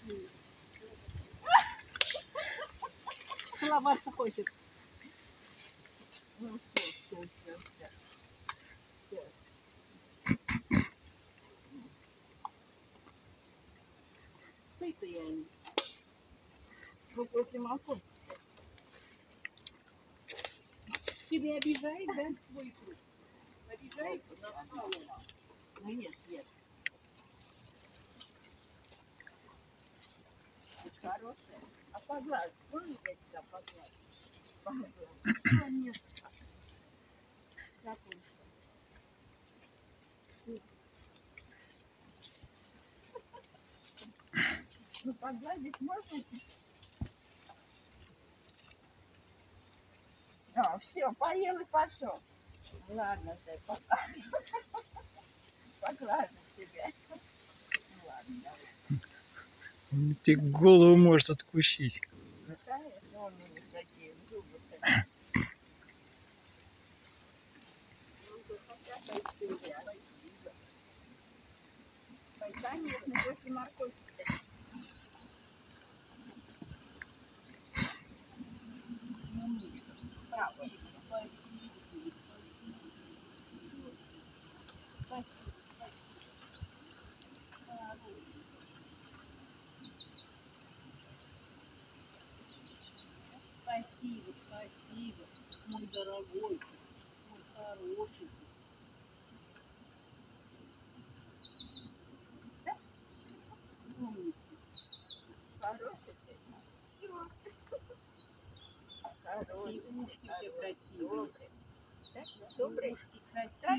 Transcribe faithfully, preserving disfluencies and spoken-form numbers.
Целоваться хочет. Ну, все, все, все, все. Все. Сытые они. Ну, после молока. Тебя обижает, да, твой круг? Обижает? Ну, ешь, ешь. Хорошая. А погладь, помнишь, я тебя погладь? Погладь. А, нет. Как он? Ну, погладить можно? А, все, поел и пошел. Ладно, ты поглажу. Поглажу тебя. Ну, ладно, давай. Он тебе голову может откусить. Ну, конечно, он у них такие зубы-то. Ну, хотя спасибо, спасибо. Конечно, после морковки. Спасибо, спасибо. Спасибо, спасибо, спасибо, мой дорогой, мой хороший. Да? Умница. Хороший ты. Хороший. И ушки у тебя красивые. Добрый. Да? Добрый. Ушки красивые.